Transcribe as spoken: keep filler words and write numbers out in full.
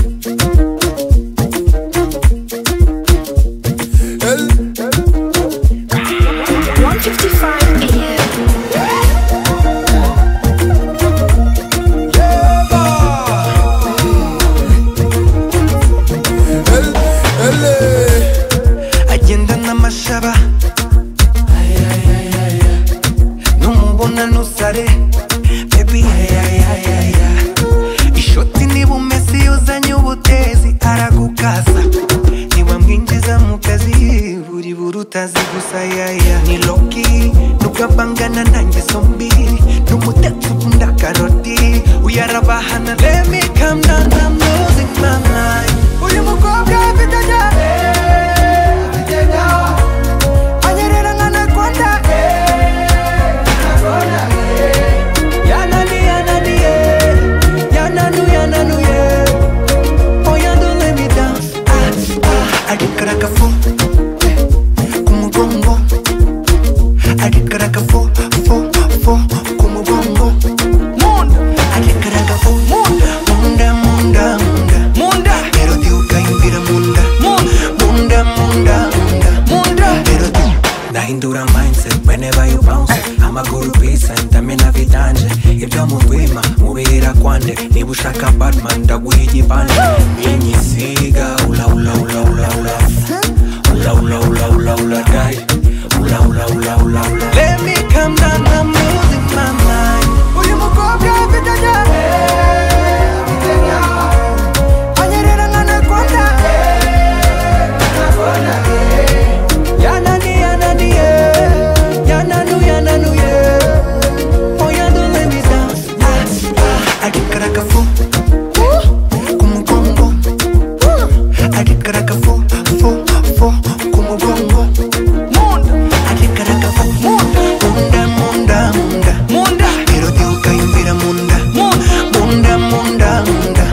one fifty-five A M. Agenda n'amashaba numubona nusare baby ayayayaya ishoti niba umesi yuzanye ubutezi aragukasa niba mwinjiza mu kazi buri burutazi gusa yaya ni loki nugabangana nanjye zombi n'umutetsi ukunda karoti uyarabahana let me calm down I'm losing my mind uyu mukobwa afite cyane anyerera nk'anakonda yanani yanani yananu yananu oh ya don't let me down ah ah agikaragafo kumugongo agikaragafo fo fo kumugongo munda agikaragafo munda munda munda munda munda pero diuka imbira munda munda munda munda munda pero tu nahindura mindset whenever you bounce amaguru kwisa ndamena vidanje ibyo mutwima mubihira kwande niba ushaka Batman ndaguha igipande inyisiga ula ula ula ula ula ula ula ula ula ula die ula ula ula ula ula let me calm down I'm losing my mind uyu mukobwa afite cyane anyerera nk'anakonda yanani yanani yananu yananu oh ya don't let me down ah ah agikaragafo kumugongo agikaragafo fo fo kumugongo munda agikaragafo munda munda munda munda pero diuka imbira munda munda munda munda